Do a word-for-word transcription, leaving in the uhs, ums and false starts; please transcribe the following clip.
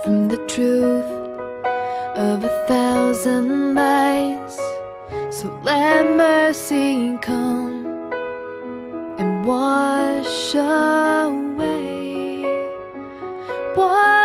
from the truth of a thousand lies. So let mercy come and wash away. Wash